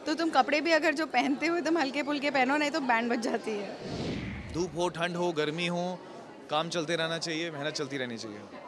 तो तुम कपड़े भी अगर जो पहनते हो तुम हल्के फुल्के पहनो, नहीं तो बैंड बज जाती है। धूप हो, ठंड हो, गर्मी हो, काम चलते रहना चाहिए, मेहनत चलती रहनी चाहिए।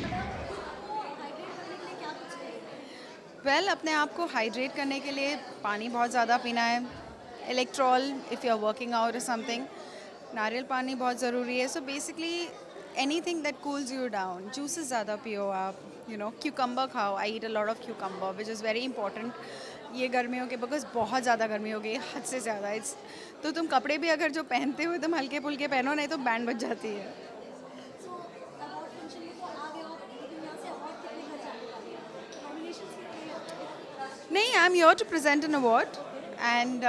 अपने आप को हाइड्रेट करने के लिए पानी बहुत ज़्यादा पीना है। Electral if you are working out or something, नारियल पानी बहुत ज़रूरी है। So basically anything that cools you down. Juices ज़्यादा पियो आप, क्यूकम्बर खाओ। I eat a lot of cucumber which is very important ये गर्मियों के, बिकॉज बहुत ज़्यादा गर्मी हो गई है, हद से ज़्यादा। इट्स तो तुम कपड़े भी अगर जो पहनते हो तुम हल्के फुल्के पहनो, नहीं तो बैंड बज जाती है। नहीं, I am your to present an award and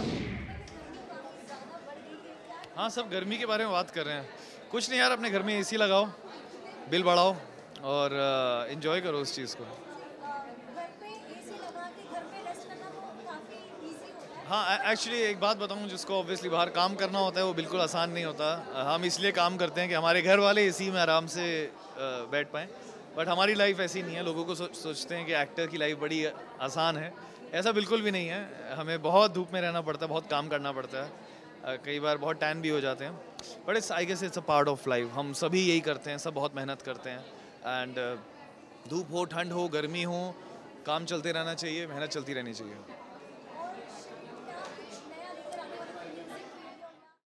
हाँ, सब गर्मी के बारे में बात कर रहे हैं। कुछ नहीं यार, अपने घर में एसी लगाओ, बिल बढ़ाओ और एंजॉय करो उस चीज़ को। हाँ, एक्चुअली एक बात बताऊँ, जिसको ऑब्वियसली बाहर काम करना होता है वो बिल्कुल आसान नहीं होता। हम इसलिए काम करते हैं कि हमारे घर वाले एसी में आराम से बैठ पाएँ, बट हमारी लाइफ ऐसी नहीं है। लोगों को सोचते हैं कि एक्टर की लाइफ बड़ी आसान है, ऐसा बिल्कुल भी नहीं है। हमें बहुत धूप में रहना पड़ता है, बहुत काम करना पड़ता है, कई बार बहुत टैन भी हो जाते हैं, but it's I guess it's a part of life. हम सभी यही करते हैं, सब बहुत मेहनत करते हैं। एंड धूप हो, ठंड हो, गर्मी हो, काम चलते रहना चाहिए, मेहनत चलती रहनी चाहिए।